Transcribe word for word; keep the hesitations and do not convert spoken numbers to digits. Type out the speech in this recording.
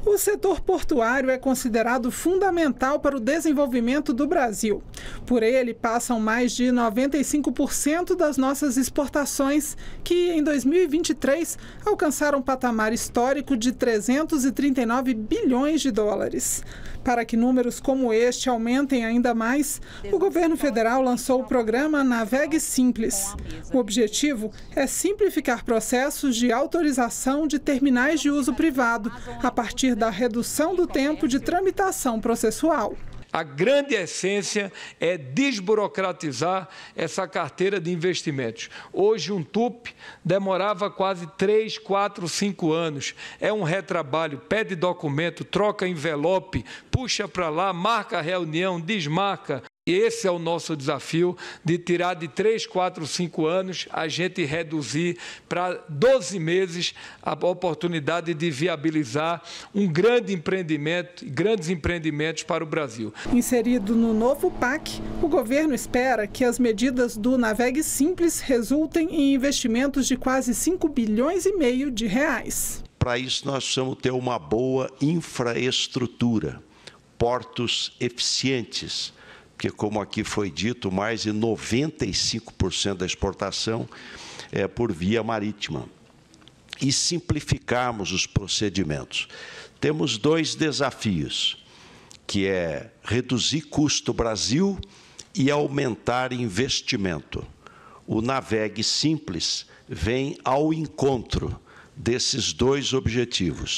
O setor portuário é considerado fundamental para o desenvolvimento do Brasil. Por ele, passam mais de noventa e cinco por cento das nossas exportações, que em dois mil e vinte e três alcançaram um patamar histórico de trezentos e trinta e nove bilhões de dólares. Para que números como este aumentem ainda mais, o governo federal lançou o programa Navegue Simples. O objetivo é simplificar processos de autorização de terminais de uso privado, a partir da redução do tempo de tramitação processual. A grande essência é desburocratizar essa carteira de investimentos. Hoje, um T U P demorava quase três, quatro, cinco anos. É um retrabalho, pede documento, troca envelope, puxa para lá, marca a reunião, desmarca. E esse é o nosso desafio, de tirar de três, quatro, cinco anos, a gente reduzir para doze meses a oportunidade de viabilizar um grande empreendimento, grandes empreendimentos para o Brasil. Inserido no novo P A C, o governo espera que as medidas do Navegue Simples resultem em investimentos de quase cinco bilhões e meio de reais. Para isso, nós precisamos ter uma boa infraestrutura, portos eficientes, porque, como aqui foi dito, mais de noventa e cinco por cento da exportação é por via marítima. E simplificarmos os procedimentos. Temos dois desafios, que é reduzir custo Brasil e aumentar investimento. O Navegue Simples vem ao encontro desses dois objetivos.